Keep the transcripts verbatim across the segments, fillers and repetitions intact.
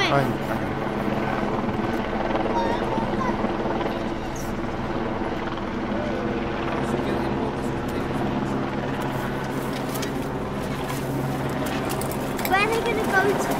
Where are they going to go to?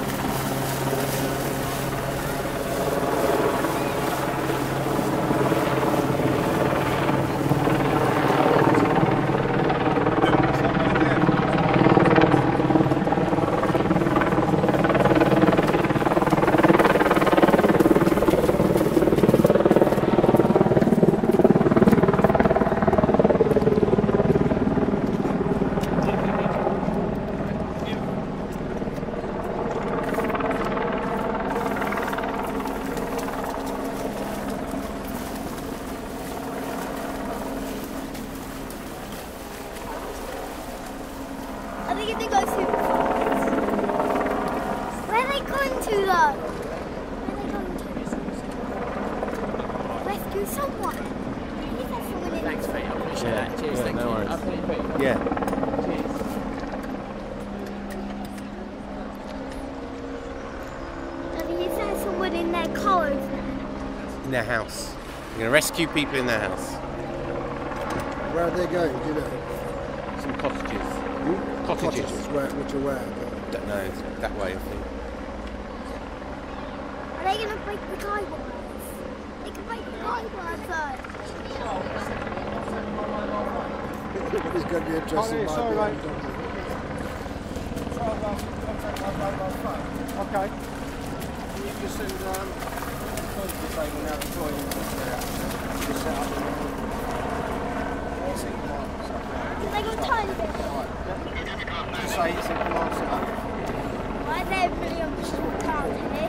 Are they going to go to? Where are they going to though? Where are they going to? Rescue someone. Is there someone in? Thanks, mate. I appreciate Yeah, that. Cheers, yeah, thank no you. worries. Okay, Yeah. cheers. Daddy, is there someone in their car over there? In their house. They're going to rescue people in their house. Where are they going, do you know? Some cottages. Hmm? Cottages. Where, which are where? Don't know. It's that way, I think. Are they going to break the guy wires? They can break the guy wires though. It's going to be interesting. Oh, sorry, might mate. be. Okay. You just send um, the table now to join you there. Just set up Have they got tiny bit? Just say it's in command set up. Why are they really on the short town here?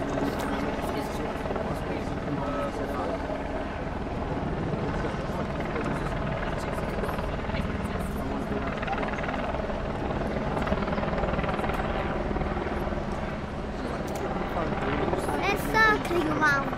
They're circling around.